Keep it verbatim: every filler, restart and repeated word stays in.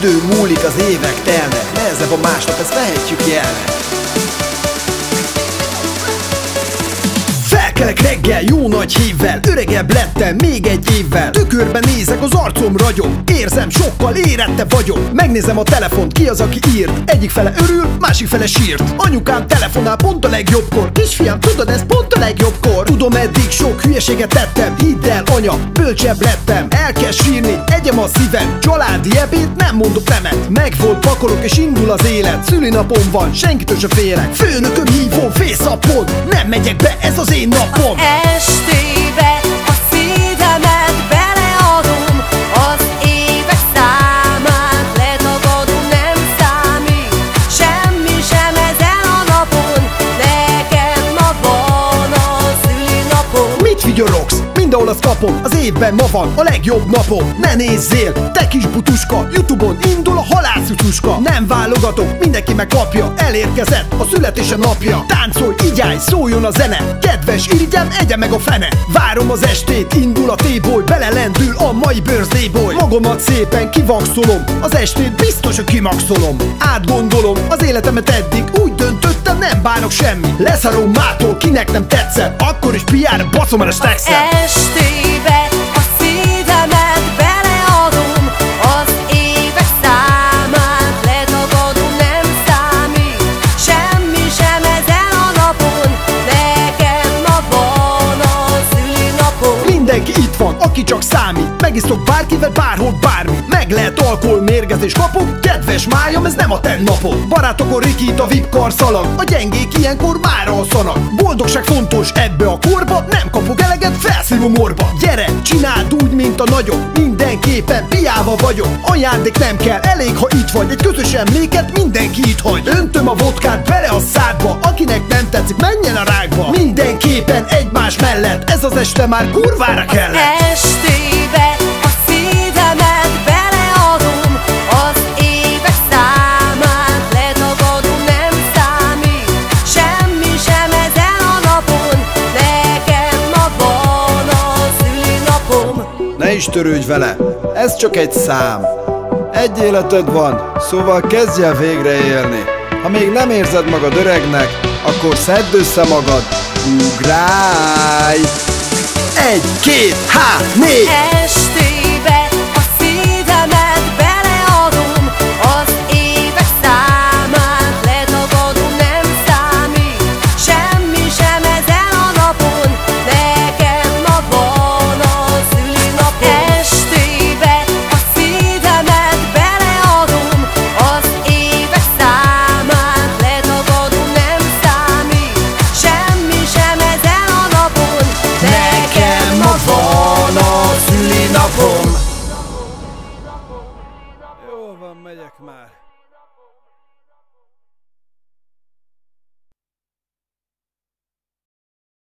idő múlik, az évek telnek, nehezebb a másnap, ezt vehetjük jelnek. Felkelek reggel jó nagy hívvel, öregebb lettem még egy évvel. Tükörben nézek, az arcom ragyog, érzem sokkal érettebb vagyok. Megnézem a telefont, ki az, aki írt. Egyik fele örül, másik fele sírt. Anyukám telefonál pont a legjobbkor. Kisfiam, tudod, ez pont a legjobbkor. Tudom, eddig sok hülyeséget tettem, hidd el, anya, bölcsebb lettem. El kell sírni, egyem a szívem. Családi ebéd, nem mondok nemet. Megvolt, pakolok és indul az élet. Szülinapom van, senkitől se félek. Főnököm hívom, fészappon, nem megyek be, ez az én napom. Estébe a szívemet beleadom, az évek számát letagadom, nem számít semmi sem ezen a napon. Nekem ma van a szülinapom. Mit vigyorogsz? Mindenhol azt kapom, az évben ma van a legjobb napom. Ne nézzél, te kis butuska, Youtube-on indul a halászjutuska. Nem válogatok, mindenki megkapja, elérkezett a születése napja. Táncolj, igyálj, szóljon a zene, kedves irigyem, egye meg a fene. Várom az estét, indul a T-boy, belelendül a mai birthday boy. Magamat szépen kivaxolom, az estét biztos, hogy kimaxolom. Átgondolom az életemet eddig, úgy döntöttem, nem bánok semmi. Leszarom mától, kinek nem tetszett, akkor is piára baszom el a stexet. Estébe a szívemet beleadom, az évek számát letagadom, nem számít semmi sem ezen a napon. Nekem ma van a szülinapom. Mindenki itt van, aki csak számít. Megisztok bárkivel, bárhol, bármi. Meg lehet alkohol, mérgezés kapok. Kedves májam, ez nem a te napod. Barátokon rikít a vip karszalag, a gyengék ilyenkor már alszanak. Boldogság fontos ebbe a korba, nem kapok eleget, felszívom orba. Gyere, csináld úgy, mint a nagyok, mindenképpen piával vagyok. Ajándék nem kell, elég ha itt vagy. Egy közös emléket mindenki itt hagy. Öntöm a vodkát bele a szádba, akinek nem tetszik, menjen a rákba. Mindenképpen egymás mellett, ez az este már kurvára kellett. Estébe a szívemet beleadom, az évek számát letagadom, nem számít semmi sem ezen a napon. Nekem ma van a szülinapom. Ne is törődj vele, ez csak egy szám. Egy életed van, szóval kezdj el végre élni. Ha még nem érzed magad öregnek, akkor szedd össze magad, ugrálj! Egy, két, há, négy! Estébe a szívemet beleadom, az évek számát letagadom, nem számít semmi sem ezen a napon. Nekem ma van a szülinapom. Estébe a szívemet beleadom, az évek számát letagadom, nem számít semmi sem ezen a napon. Nekem ma van a szülinapom. Jó van, megyek már.